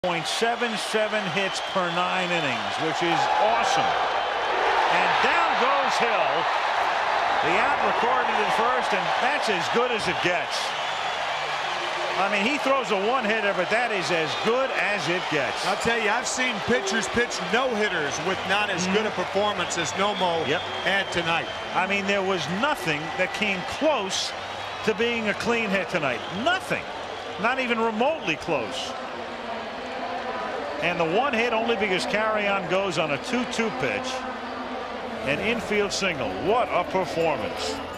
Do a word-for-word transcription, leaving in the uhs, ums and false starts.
point seven seven hits per nine innings, which is awesome. And down goes Hill. The out recorded at first, and that's as good as it gets. I mean, he throws a one-hitter, but that is as good as it gets. I'll tell you, I've seen pitchers pitch no-hitters with not as mm-hmm. good a performance as Nomo yep. had tonight. I mean, there was nothing that came close to being a clean hit tonight. Nothing. Not even remotely close. And the one hit only because Carry-On goes on a two two pitch. An infield single. What a performance.